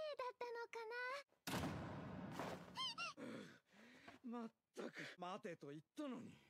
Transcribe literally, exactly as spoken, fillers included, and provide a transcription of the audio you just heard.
まったく待てと言ったのに。